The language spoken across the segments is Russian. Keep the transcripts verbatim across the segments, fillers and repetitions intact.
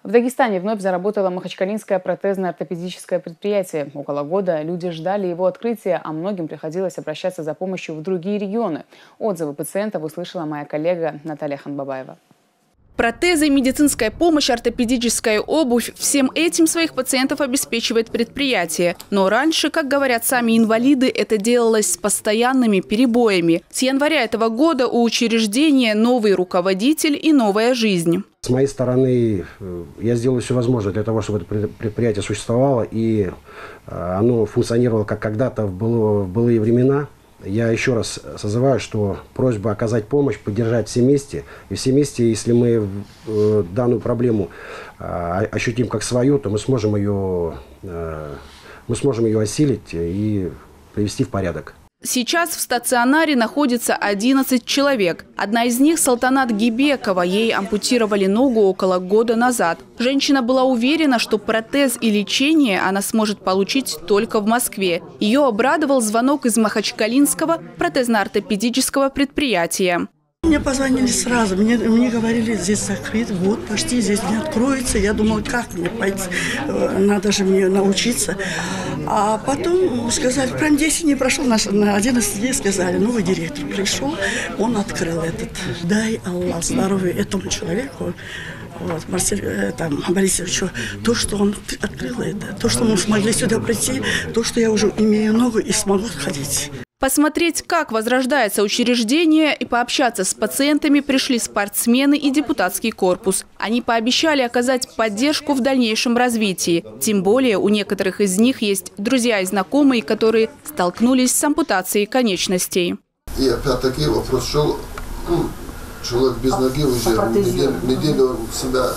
В Дагестане вновь заработало махачкалинское протезно-ортопедическое предприятие. Около года люди ждали его открытия, а многим приходилось обращаться за помощью в другие регионы. Отзывы пациентов услышала моя коллега Наталья Ханбабаева. Протезы, медицинская помощь, ортопедическая обувь – всем этим своих пациентов обеспечивает предприятие. Но раньше, как говорят сами инвалиды, это делалось с постоянными перебоями. С января этого года у учреждения новый руководитель и новая жизнь. С моей стороны, я сделал все возможное для того, чтобы это предприятие существовало и оно функционировало как когда-то в былые времена. Я еще раз созываю, что просьба оказать помощь, поддержать все вместе. И все вместе, если мы данную проблему ощутим как свою, то мы сможем ее, мы сможем ее осилить и привести в порядок. Сейчас в стационаре находится одиннадцать человек. Одна из них – Салтанат Гибекова. Ей ампутировали ногу около года назад. Женщина была уверена, что протез и лечение она сможет получить только в Москве. Ее обрадовал звонок из махачкалинского протезно-ортопедического предприятия. Мне позвонили сразу, мне, мне говорили, здесь закрыт, вот почти здесь не откроется. Я думала, как мне пойти, надо же мне научиться. А потом сказали, прям десять дней прошел, на одиннадцать дней сказали, новый директор пришел, он открыл этот. Дай Аллах здоровья этому человеку, вот, Марселю, там, Борисовичу, то, что он открыл это, то, что мы смогли сюда прийти, то, что я уже имею ногу и смогу ходить. Посмотреть, как возрождается учреждение, и пообщаться с пациентами пришли спортсмены и депутатский корпус. Они пообещали оказать поддержку в дальнейшем развитии. Тем более у некоторых из них есть друзья и знакомые, которые столкнулись с ампутацией конечностей. И опять-таки вопрос шел, ну, человек без ноги уже неделю, неделю себя,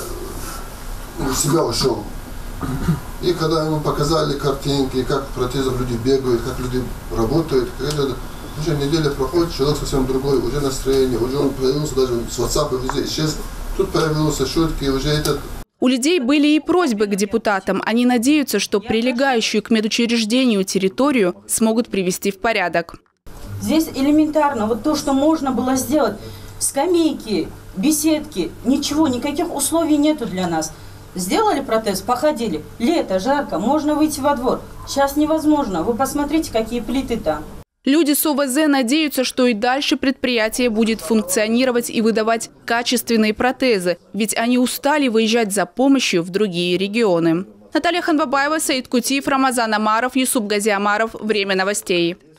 в себя ушел. И когда ему показали картинки, как протезов люди бегают, как люди работают, уже неделя проходит, человек совсем другой, уже настроение, уже он появился даже с WhatsApp, везде исчез. Тут появился шутки, уже этот... У людей были и просьбы к депутатам. Они надеются, что прилегающую к медучреждению территорию смогут привести в порядок. Здесь элементарно, вот то, что можно было сделать, скамейки, беседки, ничего, никаких условий нету для нас. Сделали протез, походили. Лето, жарко, можно выйти во двор. Сейчас невозможно. Вы посмотрите, какие плиты там. Люди с ОВЗ надеются, что и дальше предприятие будет функционировать и выдавать качественные протезы. Ведь они устали выезжать за помощью в другие регионы. Наталья Ханбабаева, Саид Кутиев, Рамазан Амаров, Юсуп Газиамаров. Время новостей.